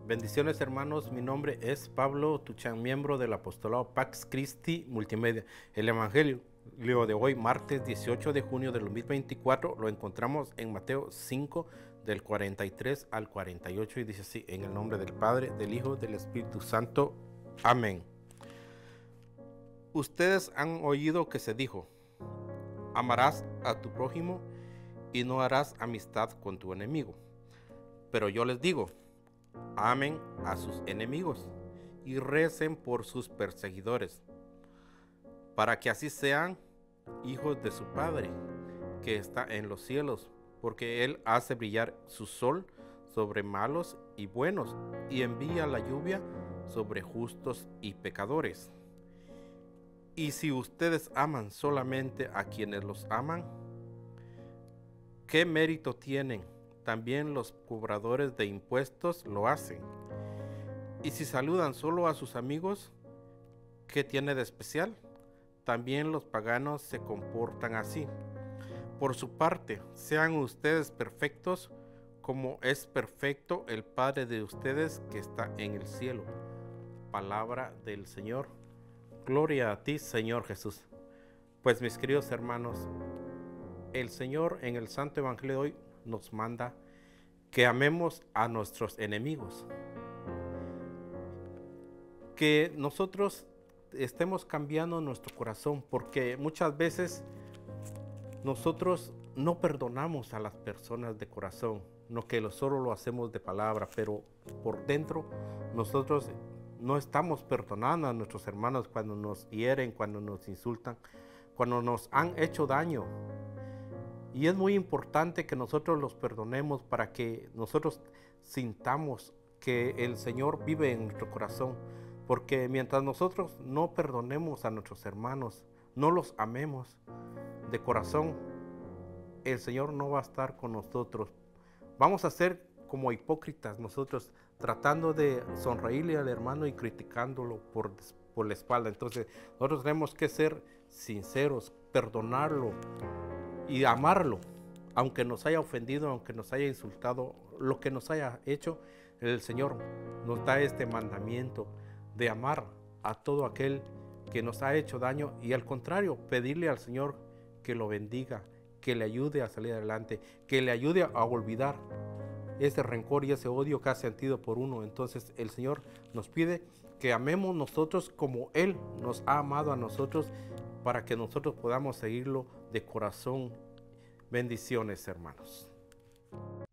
Bendiciones, hermanos, mi nombre es Pablo Tuchán, miembro del apostolado Pax Christi Multimedia. El evangelio de hoy, martes 18 de junio del 2024, lo encontramos en Mateo 5 del 43 al 48 y dice así: en el nombre del Padre, del Hijo, del Espíritu Santo. Amén. Ustedes han oído que se dijo: amarás a tu prójimo y no harás amistad con tu enemigo. Pero yo les digo: amen a sus enemigos y recen por sus perseguidores, para que así sean hijos de su Padre que está en los cielos, porque Él hace brillar su sol sobre malos y buenos y envía la lluvia sobre justos y pecadores. Y si ustedes aman solamente a quienes los aman, ¿qué mérito tienen? También los cobradores de impuestos lo hacen. Y si saludan solo a sus amigos, ¿qué tiene de especial? También los paganos se comportan así. Por su parte, sean ustedes perfectos, como es perfecto el Padre de ustedes que está en el cielo. Palabra del Señor. Gloria a ti, Señor Jesús. Pues, mis queridos hermanos, el Señor en el Santo Evangelio de hoy nos manda que amemos a nuestros enemigos, que nosotros estemos cambiando nuestro corazón, porque muchas veces nosotros no perdonamos a las personas de corazón, no que solo lo hacemos de palabra, pero por dentro nosotros no estamos perdonando a nuestros hermanos cuando nos hieren, cuando nos insultan, cuando nos han hecho daño. Y es muy importante que nosotros los perdonemos para que nosotros sintamos que el Señor vive en nuestro corazón. Porque mientras nosotros no perdonemos a nuestros hermanos, no los amemos de corazón, el Señor no va a estar con nosotros. Vamos a ser como hipócritas nosotros, tratando de sonreírle al hermano y criticándolo por la espalda. Entonces nosotros tenemos que ser sinceros, perdonarlo y amarlo, aunque nos haya ofendido, aunque nos haya insultado, lo que nos haya hecho. El Señor nos da este mandamiento de amar a todo aquel que nos ha hecho daño y, al contrario, pedirle al Señor que lo bendiga, que le ayude a salir adelante, que le ayude a olvidar ese rencor y ese odio que ha sentido por uno. Entonces el Señor nos pide que amemos nosotros como Él nos ha amado a nosotros, para que nosotros podamos seguirlo de corazón. Bendiciones, hermanos.